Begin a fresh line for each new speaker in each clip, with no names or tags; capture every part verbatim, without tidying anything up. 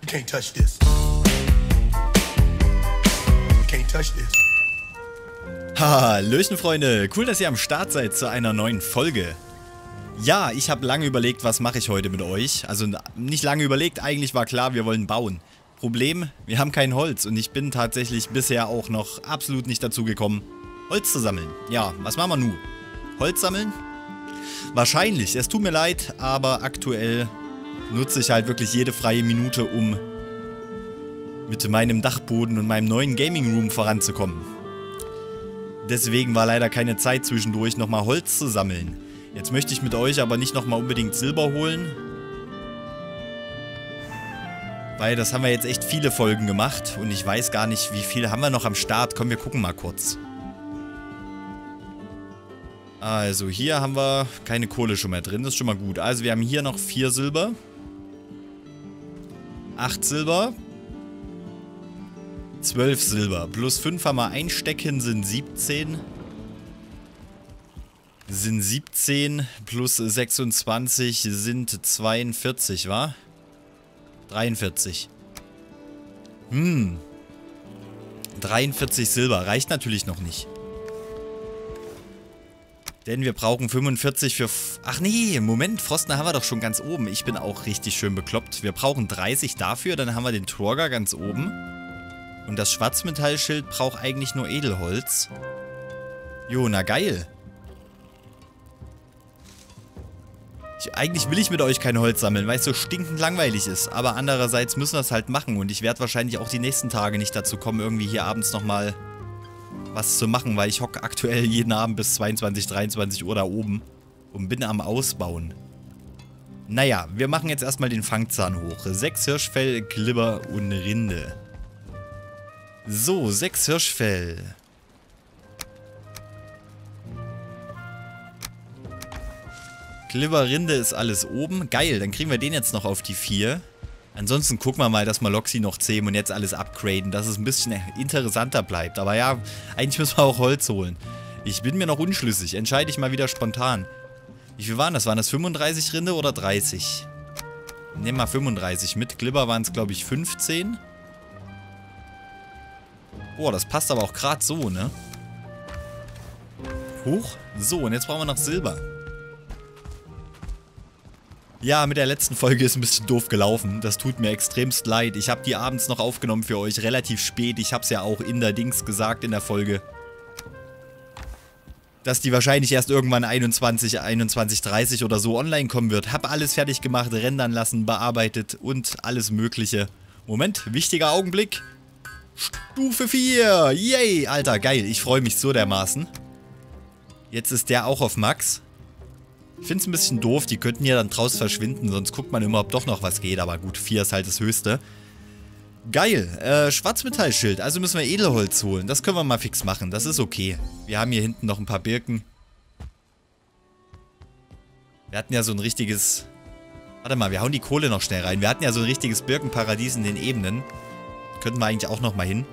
You can't touch this. You can't touch this.
Hallöchen Freunde, cool, dass ihr am Start seid zu einer neuen Folge. Ja, ich habe lange überlegt, was mache ich heute mit euch. Also nicht lange überlegt, eigentlich war klar, wir wollen bauen. Problem, wir haben kein Holz und ich bin tatsächlich bisher auch noch absolut nicht dazu gekommen, Holz zu sammeln. Ja, was machen wir nun? Holz sammeln? Wahrscheinlich, es tut mir leid, aber aktuell nutze ich halt wirklich jede freie Minute, um mit meinem Dachboden und meinem neuen Gaming Room voranzukommen. Deswegen war leider keine Zeit zwischendurch, nochmal Holz zu sammeln. Jetzt möchte ich mit euch aber nicht nochmal unbedingt Silber holen. Weil das haben wir jetzt echt viele Folgen gemacht und ich weiß gar nicht, wie viel haben wir noch am Start. Komm, wir gucken mal kurz. Also hier haben wir keine Kohle schon mehr drin, das ist schon mal gut. Also wir haben hier noch vier Silber. acht Silber. zwölf Silber. Plus fünf haben wir einstecken, sind siebzehn. Sind siebzehn. Plus sechsundzwanzig sind zweiundvierzig, wa? dreiundvierzig. Hm. dreiundvierzig Silber. Reicht natürlich noch nicht. Denn wir brauchen fünfundvierzig für... F Ach nee, Moment. Frostner haben wir doch schon ganz oben. Ich bin auch richtig schön bekloppt. Wir brauchen dreißig dafür. Dann haben wir den Torger ganz oben. Und das Schwarzmetallschild braucht eigentlich nur Edelholz. Jo, na geil. Ich, eigentlich will ich mit euch kein Holz sammeln, weil es so stinkend langweilig ist. Aber andererseits müssen wir es halt machen. Und ich werde wahrscheinlich auch die nächsten Tage nicht dazu kommen, irgendwie hier abends nochmal was zu machen. Weil ich hocke aktuell jeden Abend bis zweiundzwanzig, dreiundzwanzig Uhr da oben und bin am Ausbauen. Naja, wir machen jetzt erstmal den Fangzahn hoch. Sechs Hirschfell, Glibber und Rinde. So, sechs Hirschfell. Glibber-Rinde ist alles oben. Geil, dann kriegen wir den jetzt noch auf die vier. Ansonsten gucken wir mal, dass wir Loxi noch zähmen und jetzt alles upgraden, dass es ein bisschen interessanter bleibt. Aber ja, eigentlich müssen wir auch Holz holen. Ich bin mir noch unschlüssig. Entscheide ich mal wieder spontan. Wie viel waren das? Waren das fünfunddreißig Rinde oder dreißig? Nehmen wir fünfunddreißig mit. Glibber waren es, glaube ich, fünfzehn. Boah, das passt aber auch gerade so, ne? Hoch. So, und jetzt brauchen wir noch Silber. Ja, mit der letzten Folge ist ein bisschen doof gelaufen. Das tut mir extremst leid. Ich habe die abends noch aufgenommen für euch, relativ spät. Ich habe es ja auch in der Dings gesagt in der Folge. Dass die wahrscheinlich erst irgendwann einundzwanzig, einundzwanzig, dreißig oder so online kommen wird. Hab alles fertig gemacht, rendern lassen, bearbeitet und alles mögliche. Moment, wichtiger Augenblick. Stufe vier. Yay, Alter, geil. Ich freue mich so dermaßen. Jetzt ist der auch auf Max. Ich finde es ein bisschen doof, die könnten ja dann draus verschwinden, sonst guckt man immer, ob doch noch was geht. Aber gut, vier ist halt das Höchste. Geil, äh, Schwarzmetallschild, also müssen wir Edelholz holen. Das können wir mal fix machen, das ist okay. Wir haben hier hinten noch ein paar Birken. Wir hatten ja so ein richtiges... Warte mal, wir hauen die Kohle noch schnell rein. Wir hatten ja so ein richtiges Birkenparadies in den Ebenen. Könnten wir eigentlich auch noch mal hin.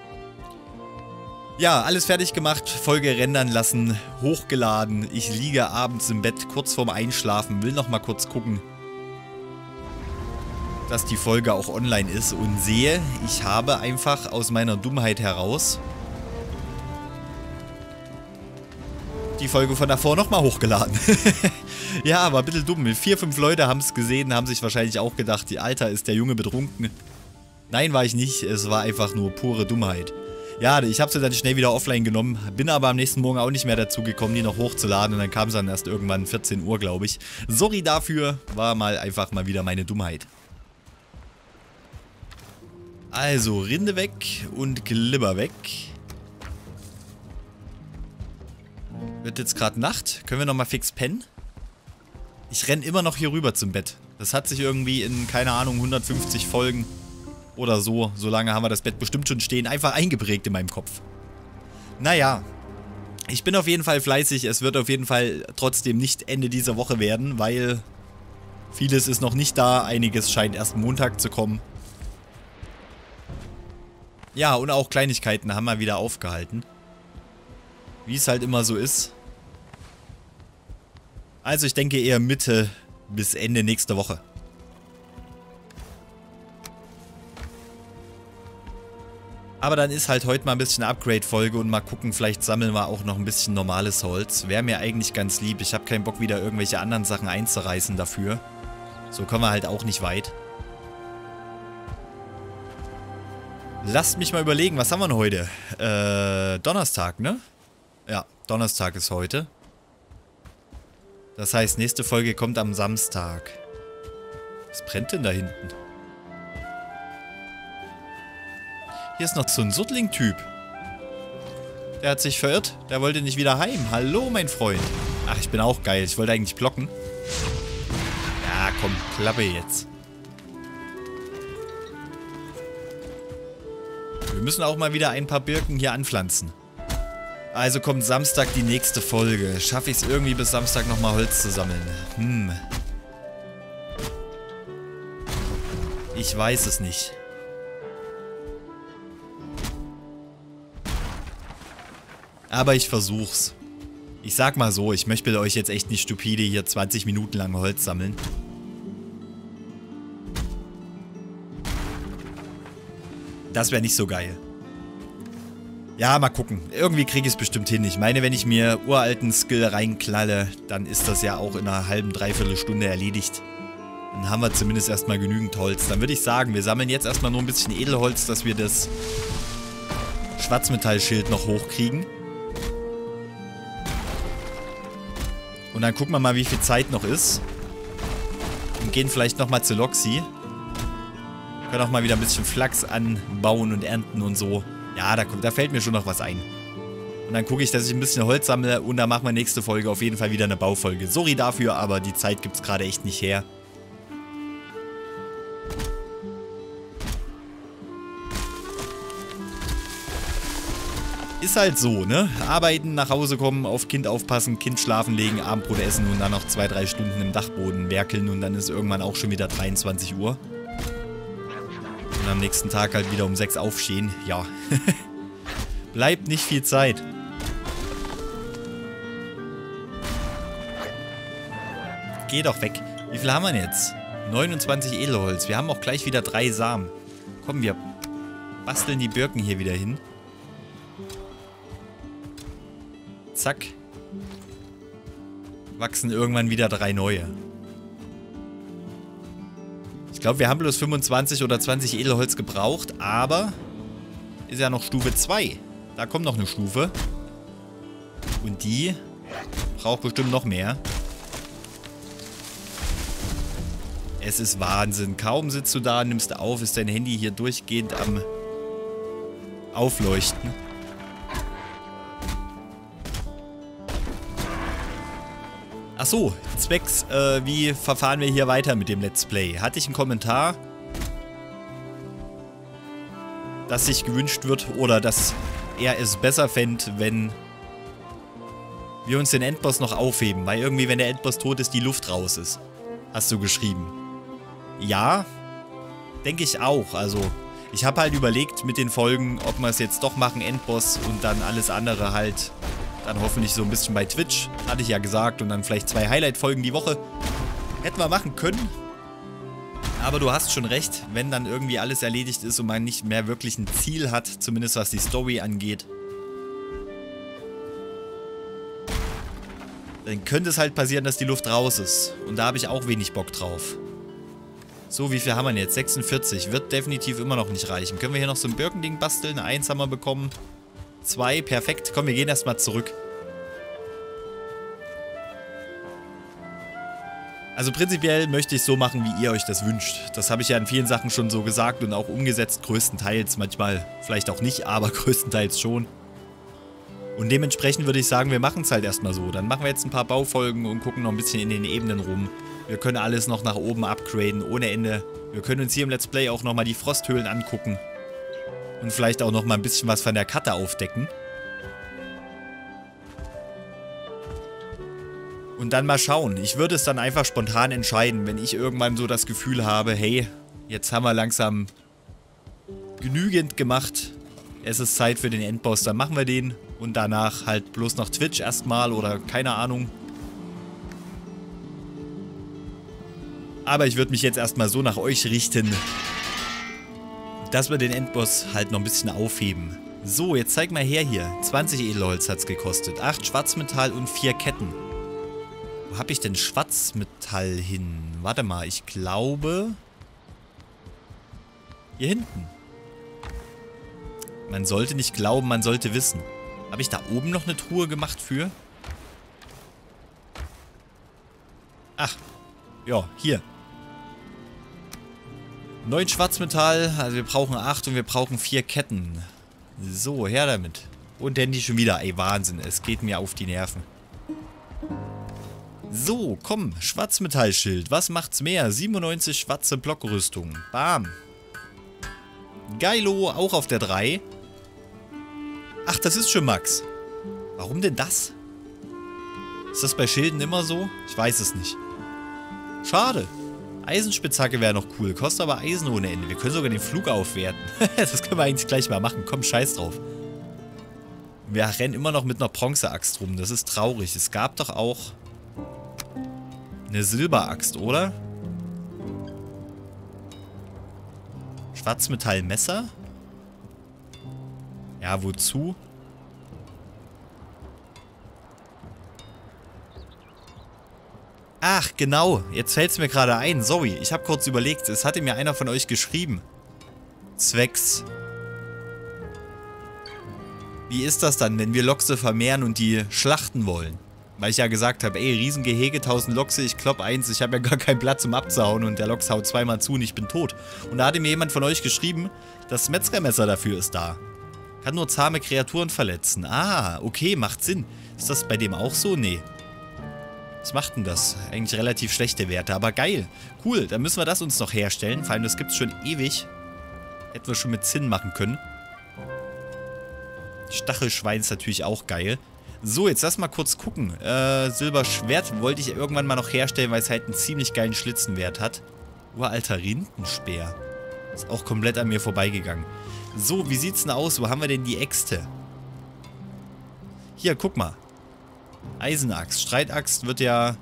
Ja, alles fertig gemacht, Folge rendern lassen, hochgeladen. Ich liege abends im Bett, kurz vorm Einschlafen, will noch mal kurz gucken, dass die Folge auch online ist und sehe, ich habe einfach aus meiner Dummheit heraus die Folge von davor noch mal hochgeladen. Ja, aber ein bisschen dumm. Vier, fünf Leute haben es gesehen, haben sich wahrscheinlich auch gedacht, Alter, ist der Junge betrunken. Nein, war ich nicht. Es war einfach nur pure Dummheit. Ja, ich habe sie dann schnell wieder offline genommen, bin aber am nächsten Morgen auch nicht mehr dazu gekommen, die noch hochzuladen und dann kam es dann erst irgendwann vierzehn Uhr, glaube ich. Sorry dafür, war mal einfach mal wieder meine Dummheit. Also, Rinde weg und Glibber weg. Wird jetzt gerade Nacht. Können wir nochmal fix pennen? Ich renne immer noch hier rüber zum Bett. Das hat sich irgendwie in, keine Ahnung, hundertfünfzig Folgen... oder so, so lange haben wir das Bett bestimmt schon stehen, einfach eingeprägt in meinem Kopf. Naja, ich bin auf jeden Fall fleißig, es wird auf jeden Fall trotzdem nicht Ende dieser Woche werden, weil vieles ist noch nicht da, einiges scheint erst Montag zu kommen. Ja, und auch Kleinigkeiten haben wir wieder aufgehalten. Wie es halt immer so ist. Also ich denke eher Mitte bis Ende nächster Woche. Aber dann ist halt heute mal ein bisschen Upgrade-Folge und mal gucken, vielleicht sammeln wir auch noch ein bisschen normales Holz. Wäre mir eigentlich ganz lieb. Ich habe keinen Bock, wieder irgendwelche anderen Sachen einzureißen dafür. So kommen wir halt auch nicht weit. Lasst mich mal überlegen, was haben wir denn heute? Äh, Donnerstag, ne? Ja, Donnerstag ist heute. Das heißt, nächste Folge kommt am Samstag. Was brennt denn da hinten? Hier ist noch so ein Suttling-Typ. Der hat sich verirrt. Der wollte nicht wieder heim. Hallo, mein Freund. Ach, ich bin auch geil. Ich wollte eigentlich blocken. Ja, komm, Klappe jetzt. Wir müssen auch mal wieder ein paar Birken hier anpflanzen. Also kommt Samstag die nächste Folge. Schaffe ich es irgendwie bis Samstag nochmal Holz zu sammeln? Hm. Ich weiß es nicht. Aber ich versuch's. Ich sag mal so, ich möchte euch jetzt echt nicht stupide hier zwanzig Minuten lang Holz sammeln. Das wäre nicht so geil. Ja, mal gucken. Irgendwie kriege ich es bestimmt hin. Ich meine, wenn ich mir uralten Skill reinklalle, dann ist das ja auch in einer halben, dreiviertel Stunde erledigt. Dann haben wir zumindest erstmal genügend Holz. Dann würde ich sagen, wir sammeln jetzt erstmal nur ein bisschen Edelholz, dass wir das Schwarzmetallschild noch hochkriegen. Und dann gucken wir mal, wie viel Zeit noch ist. Und gehen vielleicht nochmal zu Loxi. Können auch mal wieder ein bisschen Flachs anbauen und ernten und so. Ja, da, da fällt mir schon noch was ein. Und dann gucke ich, dass ich ein bisschen Holz sammle. Und dann machen wir nächste Folge auf jeden Fall wieder eine Baufolge. Sorry dafür, aber die Zeit gibt es gerade echt nicht her. Ist halt so, ne? Arbeiten, nach Hause kommen, auf Kind aufpassen, Kind schlafen legen, Abendbrot essen und dann noch zwei, drei Stunden im Dachboden werkeln und dann ist irgendwann auch schon wieder dreiundzwanzig Uhr. Und am nächsten Tag halt wieder um sechs aufstehen. Ja. Bleibt nicht viel Zeit. Geh doch weg. Wie viel haben wir denn jetzt? neunundzwanzig Edelholz. Wir haben auch gleich wieder drei Samen. Komm, wir basteln die Birken hier wieder hin. Zack. Wachsen irgendwann wieder drei neue. Ich glaube, wir haben bloß fünfundzwanzig oder zwanzig Edelholz gebraucht, aber ist ja noch Stufe zwei. Da kommt noch eine Stufe. Und die braucht bestimmt noch mehr. Es ist Wahnsinn. Kaum sitzt du da, nimmst du auf, ist dein Handy hier durchgehend am Aufleuchten. Achso, zwecks, äh, wie verfahren wir hier weiter mit dem Let's Play? Hatte ich einen Kommentar, dass sich gewünscht wird oder dass er es besser fände, wenn wir uns den Endboss noch aufheben, weil irgendwie, wenn der Endboss tot ist, die Luft raus ist. Hast du geschrieben. Ja, denke ich auch. Also, ich habe halt überlegt mit den Folgen, ob wir es jetzt doch machen, Endboss und dann alles andere halt dann hoffentlich so ein bisschen bei Twitch, hatte ich ja gesagt, und dann vielleicht zwei Highlight-Folgen die Woche. Hätten wir machen können. Aber du hast schon recht, wenn dann irgendwie alles erledigt ist und man nicht mehr wirklich ein Ziel hat, zumindest was die Story angeht, dann könnte es halt passieren, dass die Luft raus ist. Und da habe ich auch wenig Bock drauf. So, wie viel haben wir denn jetzt? sechsundvierzig. Wird definitiv immer noch nicht reichen. Können wir hier noch so ein Birkending basteln? Eins haben wir bekommen. Zwei, perfekt. Komm, wir gehen erstmal zurück. Also prinzipiell möchte ich es so machen, wie ihr euch das wünscht. Das habe ich ja in vielen Sachen schon so gesagt und auch umgesetzt, größtenteils. Manchmal vielleicht auch nicht, aber größtenteils schon. Und dementsprechend würde ich sagen, wir machen es halt erstmal so. Dann machen wir jetzt ein paar Baufolgen und gucken noch ein bisschen in den Ebenen rum. Wir können alles noch nach oben upgraden, ohne Ende. Wir können uns hier im Let's Play auch nochmal die Frosthöhlen angucken. Und vielleicht auch noch mal ein bisschen was von der Karte aufdecken. Und dann mal schauen. Ich würde es dann einfach spontan entscheiden, wenn ich irgendwann so das Gefühl habe, hey, jetzt haben wir langsam genügend gemacht. Es ist Zeit für den Endboss, dann machen wir den. Und danach halt bloß noch Twitch erstmal oder keine Ahnung. Aber ich würde mich jetzt erstmal so nach euch richten, dass wir den Endboss halt noch ein bisschen aufheben. So, jetzt zeig mal her hier. zwanzig Edelholz hat es gekostet. acht Schwarzmetall und vier Ketten. Wo habe ich denn Schwarzmetall hin? Warte mal, ich glaube... Hier hinten. Man sollte nicht glauben, man sollte wissen. Habe ich da oben noch eine Truhe gemacht für? Ach, ja, hier. neun Schwarzmetall, also wir brauchen acht und wir brauchen vier Ketten. So, her damit. Und Dandy schon wieder. Ey, Wahnsinn, es geht mir auf die Nerven. So, komm, Schwarzmetallschild. Was macht's mehr? siebenundneunzig schwarze Blockrüstung. Bam. Geilo, auch auf der drei. Ach, das ist schon Max. Warum denn das? Ist das bei Schilden immer so? Ich weiß es nicht. Schade. Eisenspitzhacke wäre noch cool. Kostet aber Eisen ohne Ende. Wir können sogar den Flug aufwerten. Das können wir eigentlich gleich mal machen. Komm, scheiß drauf. Wir rennen immer noch mit einer Bronzeaxt rum. Das ist traurig. Es gab doch auch eine Silberaxt, oder? Schwarzmetallmesser? Ja, wozu? Ach, genau. Jetzt fällt es mir gerade ein. Sorry, ich habe kurz überlegt. Es hatte mir einer von euch geschrieben. Zwecks. Wie ist das dann, wenn wir Lochse vermehren und die schlachten wollen? Weil ich ja gesagt habe, ey, Riesengehege, tausend Lochse, ich klopp eins, ich habe ja gar keinen Platz zum Abzuhauen und der Lochs haut zweimal zu und ich bin tot. Und da hatte mir jemand von euch geschrieben, das Metzgermesser dafür ist da. Kann nur zahme Kreaturen verletzen. Ah, okay, macht Sinn. Ist das bei dem auch so? Nee. Was macht denn das? Eigentlich relativ schlechte Werte, aber geil. Cool, dann müssen wir das uns noch herstellen. Vor allem, das gibt es schon ewig. Hätten wir schon mit Zinn machen können. Stachelschwein ist natürlich auch geil. So, jetzt lass mal kurz gucken. Äh, Silberschwert wollte ich irgendwann mal noch herstellen, weil es halt einen ziemlich geilen Schlitzenwert hat. Uralter Rindenspeer. Ist auch komplett an mir vorbeigegangen. So, wie sieht's denn aus? Wo haben wir denn die Äxte? Hier, guck mal. Eisenaxt. Streitaxt wird ja...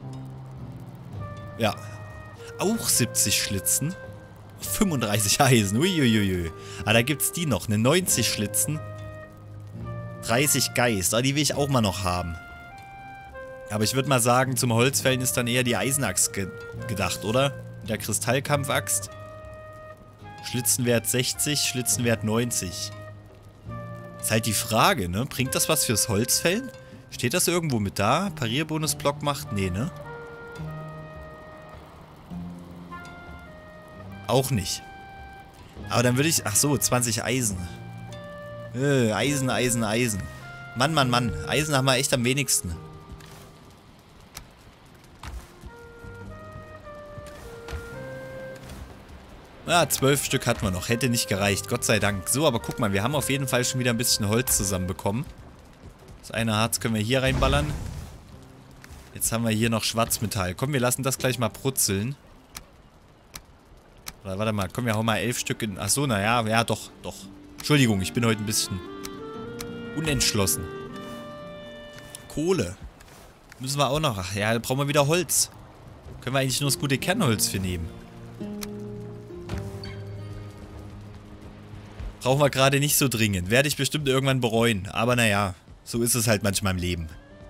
Ja. Auch siebzig Schlitzen. fünfunddreißig Eisen. Uiuiui. Ah, da gibt's die noch. Eine neunzig Schlitzen. dreißig Geist. Ah, die will ich auch mal noch haben. Aber ich würde mal sagen, zum Holzfällen ist dann eher die Eisenaxt ge gedacht, oder? Mit der Kristallkampfaxt. Schlitzenwert sechzig, Schlitzenwert neunzig. Ist halt die Frage, ne? Bringt das was fürs Holzfällen? Steht das irgendwo mit da? Parierbonusblock macht? Nee, ne? Auch nicht. Aber dann würde ich... Ach so, zwanzig Eisen. Äh, Eisen, Eisen, Eisen. Mann, Mann, Mann. Eisen haben wir echt am wenigsten. Ja, zwölf Stück hatten wir noch. Hätte nicht gereicht. Gott sei Dank. So, aber guck mal, wir haben auf jeden Fall schon wieder ein bisschen Holz zusammenbekommen. Das eine Harz können wir hier reinballern. Jetzt haben wir hier noch Schwarzmetall. Komm, wir lassen das gleich mal brutzeln. Oder warte mal, komm, wir hauen mal elf Stück in... Achso, naja, ja, doch, doch. Entschuldigung, ich bin heute ein bisschen unentschlossen. Kohle. Müssen wir auch noch... Ach ja, da brauchen wir wieder Holz. Können wir eigentlich nur das gute Kernholz für nehmen. Brauchen wir gerade nicht so dringend. Werde ich bestimmt irgendwann bereuen. Aber naja, so ist es halt manchmal im Leben.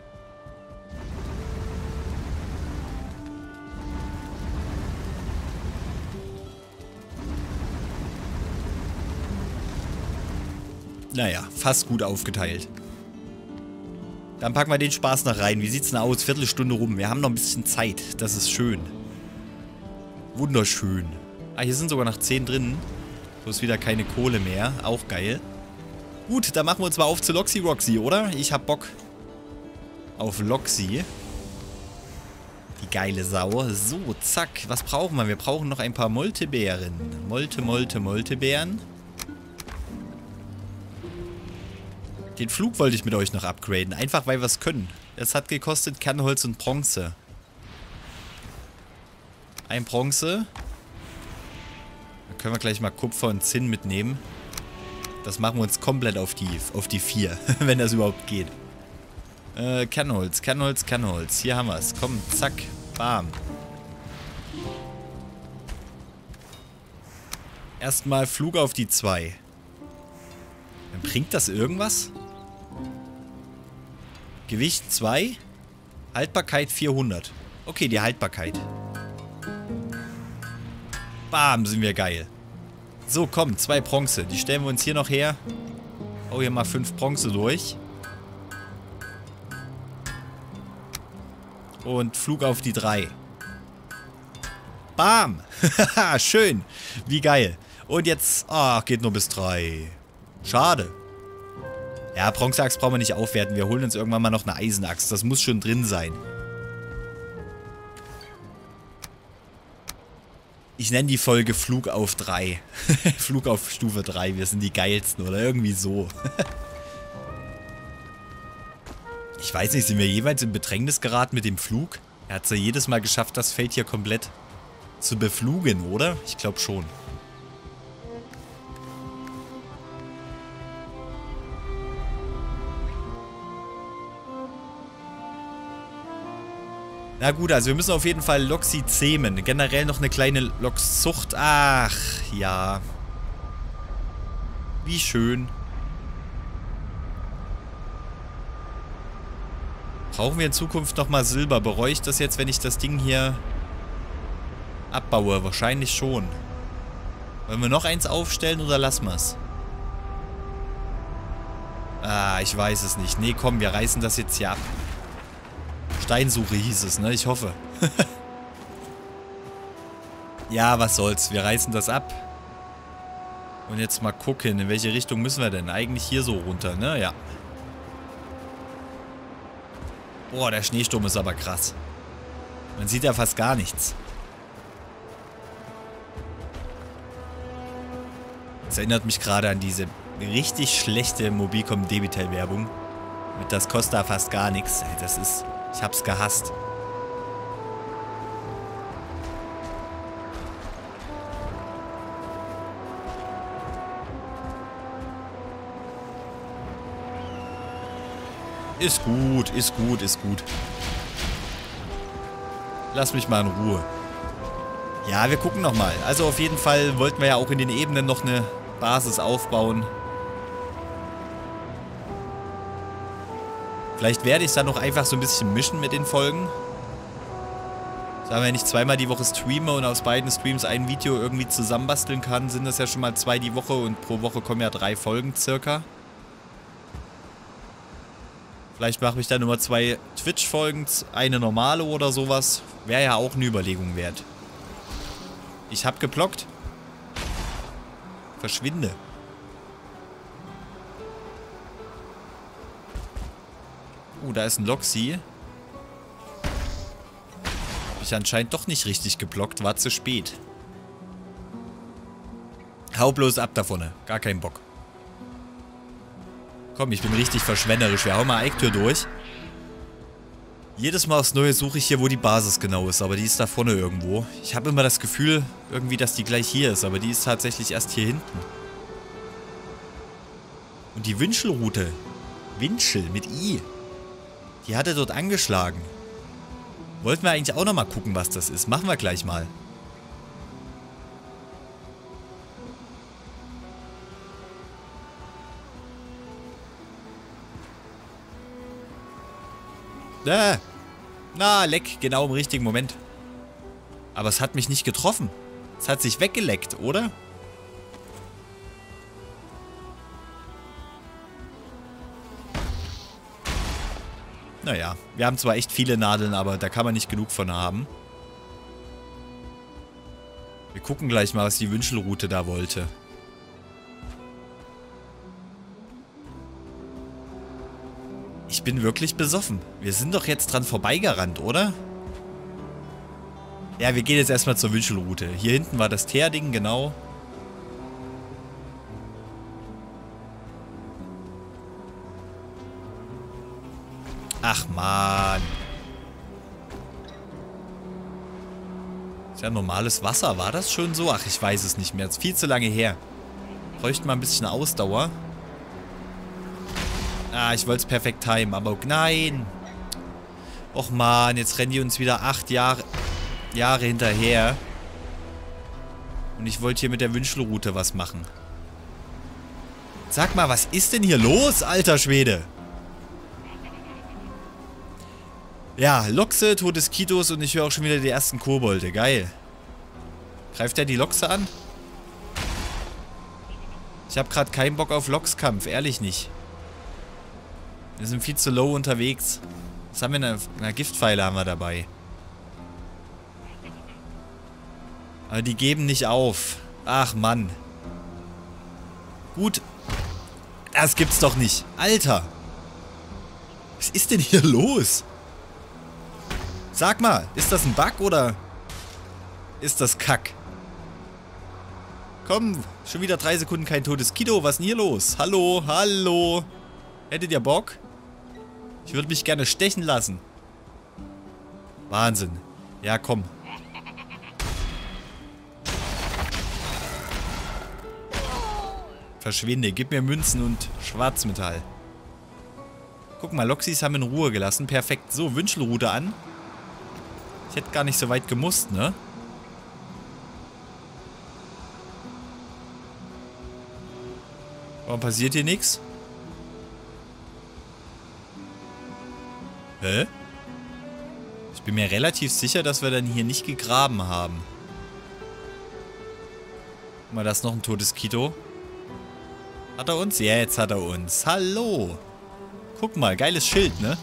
Naja, fast gut aufgeteilt. Dann packen wir den Spaß noch rein. Wie sieht's denn aus? Viertelstunde rum. Wir haben noch ein bisschen Zeit. Das ist schön. Wunderschön. Ah, hier sind sogar noch zehn drin. So ist wieder keine Kohle mehr. Auch geil. Gut, dann machen wir uns mal auf zu Loxy Roxy, oder? Ich hab Bock auf Loxy. Die geile Sau. So, zack. Was brauchen wir? Wir brauchen noch ein paar Moltebeeren. Molte, Molte, Moltebeeren. Den Flug wollte ich mit euch noch upgraden. Einfach, weil wir es können. Es hat gekostet Kernholz und Bronze. Ein Bronze. Dann können wir gleich mal Kupfer und Zinn mitnehmen. Das machen wir uns komplett auf die, auf die vier. Wenn das überhaupt geht. Äh, Kernholz, Kernholz, Kernholz. Hier haben wir es. Komm, zack, bam. Erstmal Flug auf die zwei. Bringt das irgendwas? Gewicht zwei. Haltbarkeit vierhundert. Okay, die Haltbarkeit. Bam, sind wir geil. So, komm, zwei Bronze. Die stellen wir uns hier noch her. Oh, hier mal fünf Bronze durch. Und Flug auf die drei. Bam! Schön. Wie geil. Und jetzt... Ah, oh, geht nur bis drei. Schade. Ja, Bronzeaxt brauchen wir nicht aufwerten. Wir holen uns irgendwann mal noch eine Eisenaxt. Das muss schon drin sein. Ich nenne die Folge Flug auf drei. Flug auf Stufe drei. Wir sind die geilsten oder irgendwie so. Ich weiß nicht, sind wir jeweils in Bedrängnis geraten mit dem Flug? Er hat es ja jedes Mal geschafft, das Feld hier komplett zu beflugen, oder? Ich glaube schon. Na gut, also wir müssen auf jeden Fall Loxi zähmen. Generell noch eine kleine Lokszucht. Ach, ja. Wie schön. Brauchen wir in Zukunft nochmal Silber? Bereue ich das jetzt, wenn ich das Ding hier abbaue? Wahrscheinlich schon. Wollen wir noch eins aufstellen oder lassen wir es? Ah, ich weiß es nicht. Nee, komm, wir reißen das jetzt hier ab. Steinsuche hieß es, ne? Ich hoffe. Ja, was soll's. Wir reißen das ab. Und jetzt mal gucken, in welche Richtung müssen wir denn? Eigentlich hier so runter, ne? Ja. Boah, der Schneesturm ist aber krass. Man sieht ja fast gar nichts. Das erinnert mich gerade an diese richtig schlechte Mobilcom-Debitel-Werbung. Mit das kostet da fast gar nichts. Das ist... Ich hab's gehasst. Ist gut, ist gut, ist gut. Lass mich mal in Ruhe. Ja, wir gucken nochmal. Also auf jeden Fall wollten wir ja auch in den Ebenen noch eine Basis aufbauen. Vielleicht werde ich es dann noch einfach so ein bisschen mischen mit den Folgen. Sagen wir, wenn ich zweimal die Woche streame und aus beiden Streams ein Video irgendwie zusammenbasteln kann, sind das ja schon mal zwei die Woche und pro Woche kommen ja drei Folgen circa. Vielleicht mache ich dann nur zwei Twitch-Folgen, eine normale oder sowas. Wäre ja auch eine Überlegung wert. Ich hab geblockt. Verschwinde. Uh, da ist ein Loxi. Hab ich anscheinend doch nicht richtig geblockt, war zu spät. Hau bloß ab davon, gar keinen Bock. Komm, ich bin richtig verschwenderisch. Wir hauen mal Eiktür durch. Jedes Mal aufs Neue suche ich hier, wo die Basis genau ist, aber die ist da vorne irgendwo. Ich habe immer das Gefühl, irgendwie, dass die gleich hier ist, aber die ist tatsächlich erst hier hinten. Und die Winschelroute. Winschel mit I. Die hat er dort angeschlagen. Wollten wir eigentlich auch nochmal gucken, was das ist. Machen wir gleich mal. Ah. Na, leck, genau im richtigen Moment. Aber es hat mich nicht getroffen. Es hat sich weggeleckt, oder? Naja, wir haben zwar echt viele Nadeln, aber da kann man nicht genug von haben. Wir gucken gleich mal, was die Wünschelroute da wollte. Ich bin wirklich besoffen. Wir sind doch jetzt dran vorbeigerannt, oder? Ja, wir gehen jetzt erstmal zur Wünschelroute. Hier hinten war das Teerding, genau. Ach, Mann. Ist ja normales Wasser. War das schon so? Ach, ich weiß es nicht mehr. Das ist viel zu lange her. Bräuchten wir ein bisschen Ausdauer. Ah, ich wollte es perfekt timen, aber nein. Och man, jetzt rennen die uns wieder acht Jahre, Jahre hinterher. Und ich wollte hier mit der Wünschelrute was machen. Sag mal, was ist denn hier los, alter Schwede? Ja, Lochse, totes Kitos und ich höre auch schon wieder die ersten Kobolde. Geil. Greift der die Lochse an? Ich habe gerade keinen Bock auf Lochskampf, ehrlich nicht. Wir sind viel zu low unterwegs. Was haben wir denn? Na, Giftpfeile haben wir dabei. Aber die geben nicht auf. Ach, Mann. Gut. Das gibt's doch nicht. Alter. Was ist denn hier los? Sag mal, ist das ein Bug oder ist das Kack? Komm, schon wieder drei Sekunden kein totes Kito. Was ist denn hier los? Hallo, hallo. Hättet ihr Bock? Ich würde mich gerne stechen lassen. Wahnsinn. Ja, komm. Verschwinde, gib mir Münzen und Schwarzmetall. Guck mal, Loxis haben in Ruhe gelassen. Perfekt. So, Wünschelrute an. Ich hätte gar nicht so weit gemusst, ne? Warum passiert hier nichts? Hä? Ich bin mir relativ sicher, dass wir dann hier nicht gegraben haben. Guck mal, da ist noch ein totes Kito. Hat er uns? Ja, jetzt hat er uns. Hallo. Guck mal, geiles Schild, ne?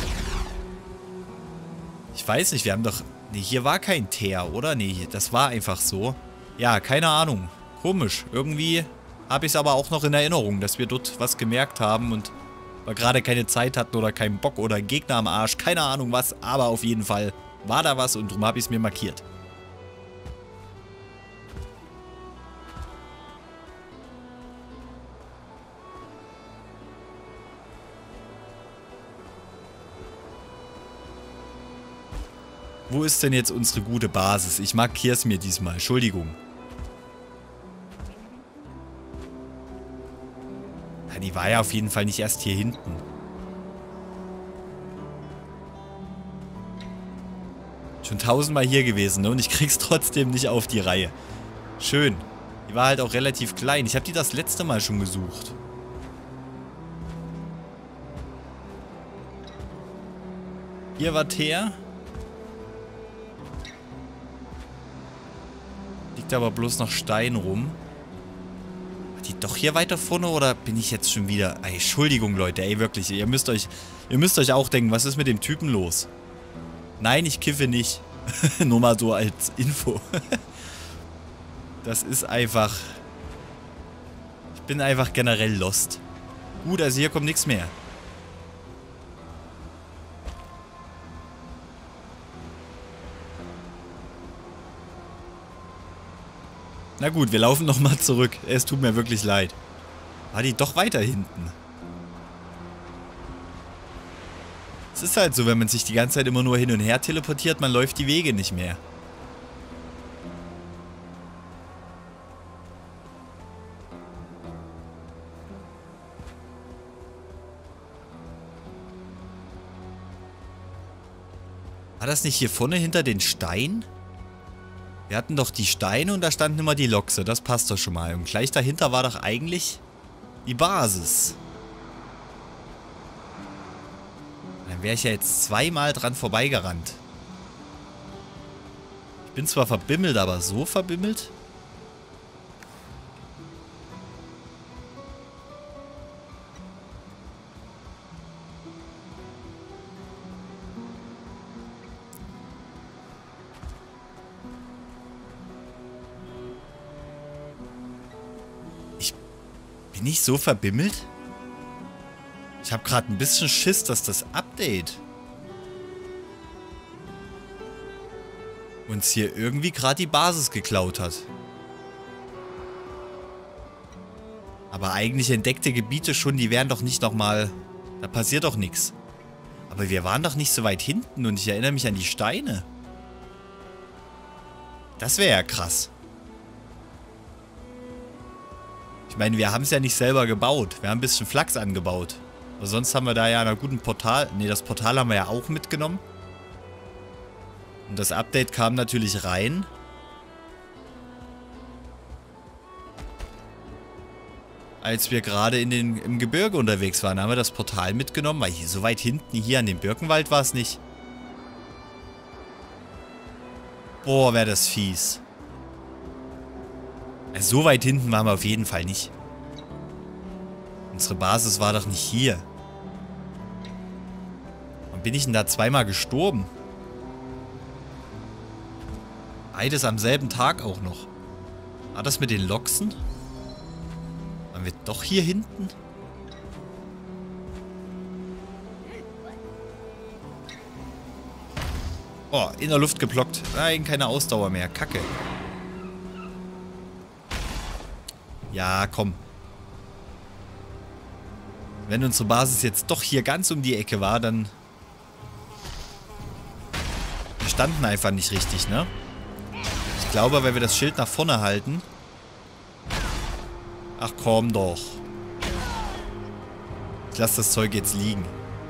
Ich weiß nicht, wir haben doch... Ne, hier war kein Teer, oder? Ne, das war einfach so. Ja, keine Ahnung. Komisch. Irgendwie habe ich es aber auch noch in Erinnerung, dass wir dort was gemerkt haben und wir gerade keine Zeit hatten oder keinen Bock oder Gegner am Arsch. Keine Ahnung was, aber auf jeden Fall war da was und darum habe ich es mir markiert. Wo ist denn jetzt unsere gute Basis? Ich markiere es mir diesmal. Entschuldigung. Ja, die war ja auf jeden Fall nicht erst hier hinten. Schon tausendmal hier gewesen, ne? Und ich krieg's trotzdem nicht auf die Reihe. Schön. Die war halt auch relativ klein. Ich habe die das letzte Mal schon gesucht. Hier war Teer. Liegt aber bloß noch Stein rum. War die doch hier weiter vorne oder bin ich jetzt schon wieder... Ey, Entschuldigung, Leute, ey, wirklich. Ihr müsst euch, ihr müsst euch auch denken, was ist mit dem Typen los? Nein, ich kiffe nicht. Nur mal so als Info. Das ist einfach... Ich bin einfach generell lost. Gut, also hier kommt nichts mehr. Na gut, wir laufen nochmal zurück. Es tut mir wirklich leid. War die doch weiter hinten? Es ist halt so, wenn man sich die ganze Zeit immer nur hin und her teleportiert, man läuft die Wege nicht mehr. War das nicht hier vorne hinter den Stein? Wir hatten doch die Steine und da standen immer die Lochse. Das passt doch schon mal. Und gleich dahinter war doch eigentlich die Basis. Dann wäre ich ja jetzt zweimal dran vorbeigerannt. Ich bin zwar verbimmelt, aber so verbimmelt? Bin ich so verbimmelt? Ich habe gerade ein bisschen Schiss, dass das Update uns hier irgendwie gerade die Basis geklaut hat. Aber eigentlich entdeckte Gebiete schon, die wären doch nicht nochmal... Da passiert doch nichts. Aber wir waren doch nicht so weit hinten und ich erinnere mich an die Steine. Das wäre ja krass. Ich meine, wir haben es ja nicht selber gebaut. Wir haben ein bisschen Flachs angebaut. Aber sonst haben wir da ja einen guten Portal... Ne, das Portal haben wir ja auch mitgenommen. Und das Update kam natürlich rein. als wir gerade in den, im Gebirge unterwegs waren. Da haben wir das Portal mitgenommen, weil hier so weit hinten, hier an dem Birkenwald war es nicht. Boah, wäre das fies. Also so weit hinten waren wir auf jeden Fall nicht. Unsere Basis war doch nicht hier. Wann bin ich denn da zweimal gestorben? Beides am selben Tag auch noch. War das mit den Lochsen? Waren wir doch hier hinten? Oh, in der Luft geblockt. Nein, keine Ausdauer mehr. Kacke. Ja, komm. Wenn unsere Basis jetzt doch hier ganz um die Ecke war, dann... Wir standen einfach nicht richtig, ne? Ich glaube, weil wir das Schild nach vorne halten... Ach komm doch. Ich lasse das Zeug jetzt liegen.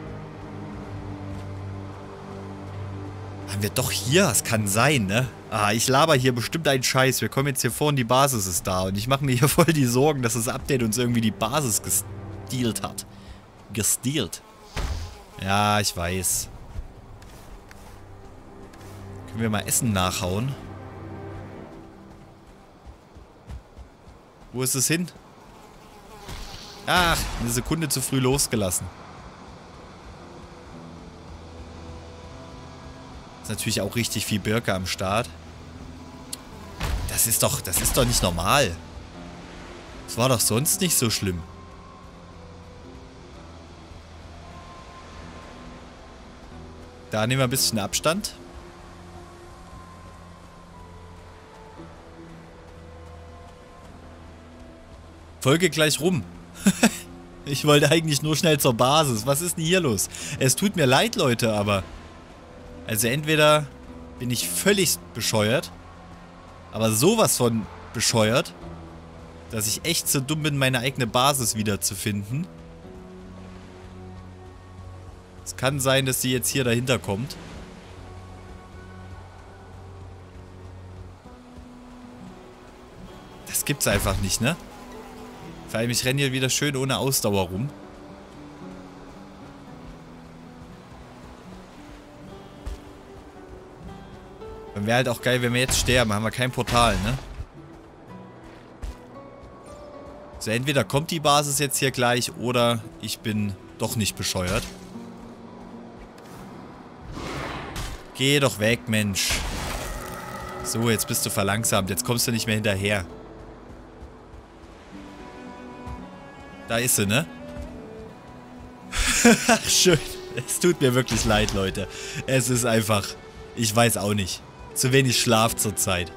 Waren wir doch hier? Es kann sein, ne? Ah, ich laber hier bestimmt einen Scheiß. Wir kommen jetzt hier vor und die Basis ist da. Und ich mache mir hier voll die Sorgen, dass das Update uns irgendwie die Basis gestealt hat. Gestealt. Ja, ich weiß. Können wir mal Essen nachhauen? Wo ist es hin? Ach, eine Sekunde zu früh losgelassen. Ist natürlich auch richtig viel Birke am Start. Das ist doch, das ist doch nicht normal. Das war doch sonst nicht so schlimm. Da nehmen wir ein bisschen Abstand. Folge gleich rum. Ich wollte eigentlich nur schnell zur Basis. Was ist denn hier los? Es tut mir leid, Leute, aber... Also entweder bin ich völlig bescheuert, aber sowas von bescheuert, dass ich echt so dumm bin, meine eigene Basis wiederzufinden. Es kann sein, dass sie jetzt hier dahinter kommt. Das gibt's einfach nicht, ne? Vor allem, ich renne hier wieder schön ohne Ausdauer rum. Dann wäre halt auch geil, wenn wir jetzt sterben. Haben wir kein Portal, ne? So, entweder kommt die Basis jetzt hier gleich oder ich bin doch nicht bescheuert. Geh doch weg, Mensch. So, jetzt bist du verlangsamt. Jetzt kommst du nicht mehr hinterher. Da ist sie, ne? Ach, schön. Es tut mir wirklich leid, Leute. Es ist einfach... Ich weiß auch nicht. Zu wenig Schlaf zurzeit.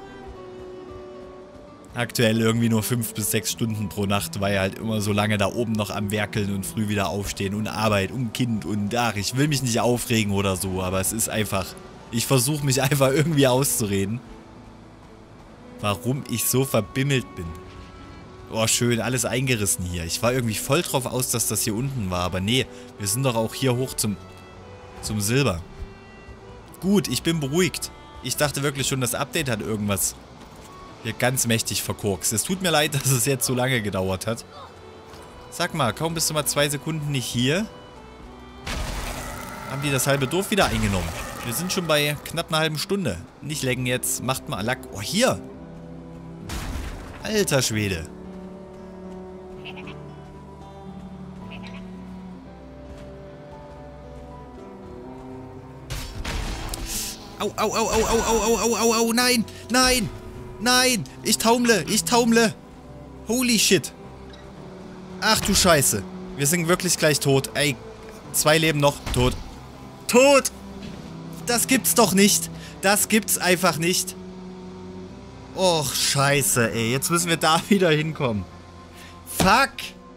Aktuell irgendwie nur fünf bis sechs Stunden pro Nacht, weil halt immer so lange da oben noch am Werkeln und früh wieder aufstehen und Arbeit und Kind und ach, ich will mich nicht aufregen oder so, aber es ist einfach... Ich versuche mich einfach irgendwie auszureden. Warum ich so verbimmelt bin. Oh, schön, alles eingerissen hier. Ich war irgendwie voll drauf aus, dass das hier unten war. Aber nee, wir sind doch auch hier hoch zum, zum Silber. Gut, ich bin beruhigt. Ich dachte wirklich schon, das Update hat irgendwas hier ganz mächtig verkorkst. Es tut mir leid, dass es jetzt so lange gedauert hat. Sag mal, kaum bist du mal zwei Sekunden nicht hier. Haben die das halbe Dorf wieder eingenommen. Wir sind schon bei knapp einer halben Stunde. Nicht lecken jetzt, macht mal Lack. Oh, hier. Alter Schwede. Au, au, au, au, au, au, au, au, au, nein, nein, nein, ich taumle, ich taumle. Holy shit. Ach du Scheiße. Wir sind wirklich gleich tot. Ey, zwei Leben noch, tot. Tot! Das gibt's doch nicht. Das gibt's einfach nicht. Och, Scheiße, ey. Jetzt müssen wir da wieder hinkommen. Fuck!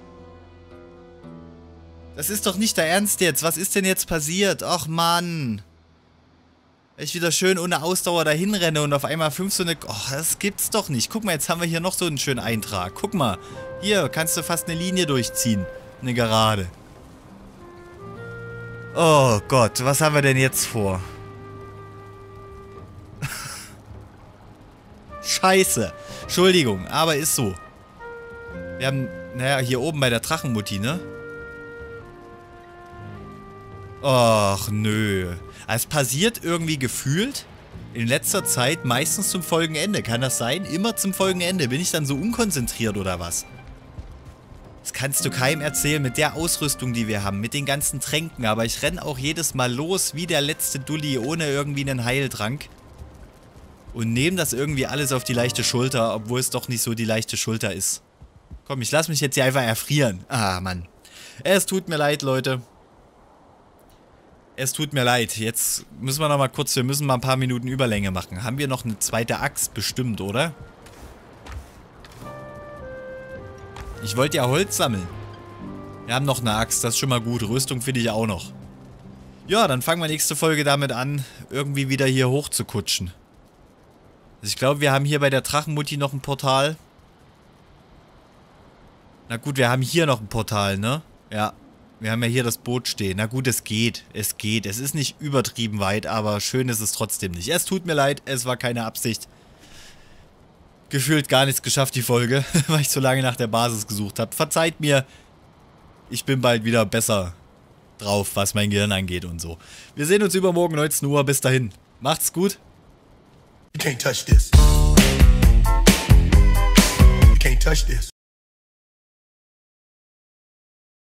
Das ist doch nicht der Ernst jetzt. Was ist denn jetzt passiert? Och, Mann. Ich wieder schön ohne Ausdauer dahin renne und auf einmal fünf so eine... Oh, das gibt's doch nicht. Guck mal, jetzt haben wir hier noch so einen schönen Eintrag. Guck mal. Hier kannst du fast eine Linie durchziehen. Eine Gerade. Oh Gott, was haben wir denn jetzt vor? Scheiße. Entschuldigung, aber ist so. Wir haben, naja, hier oben bei der Drachenmutti, ne? Och, nö. Es passiert irgendwie gefühlt in letzter Zeit meistens zum Folgenende. Kann das sein? Immer zum Folgenende. Bin ich dann so unkonzentriert oder was? Das kannst du keinem erzählen mit der Ausrüstung, die wir haben. Mit den ganzen Tränken. Aber ich renne auch jedes Mal los wie der letzte Dulli ohne irgendwie einen Heiltrank. Und nehme das irgendwie alles auf die leichte Schulter, obwohl es doch nicht so die leichte Schulter ist. Komm, ich lasse mich jetzt hier einfach erfrieren. Ah, Mann. Es tut mir leid, Leute. Es tut mir leid. Jetzt müssen wir noch mal kurz, wir müssen mal ein paar Minuten Überlänge machen. Haben wir noch eine zweite Axt? Bestimmt, oder? Ich wollte ja Holz sammeln. Wir haben noch eine Axt, das ist schon mal gut. Rüstung finde ich auch noch. Ja, dann fangen wir nächste Folge damit an, irgendwie wieder hier hoch zu kutschen. Also ich glaube, wir haben hier bei der Drachenmutti noch ein Portal. Na gut, wir haben hier noch ein Portal, ne? Ja. Wir haben ja hier das Boot stehen. Na gut, es geht. Es geht. Es ist nicht übertrieben weit, aber schön ist es trotzdem nicht. Es tut mir leid, es war keine Absicht. Gefühlt gar nichts geschafft, die Folge, weil ich so lange nach der Basis gesucht habe. Verzeiht mir, ich bin bald wieder besser drauf, was mein Gehirn angeht und so. Wir sehen uns übermorgen neunzehn Uhr. Bis dahin. Macht's gut.
You can't touch this. You can't touch this.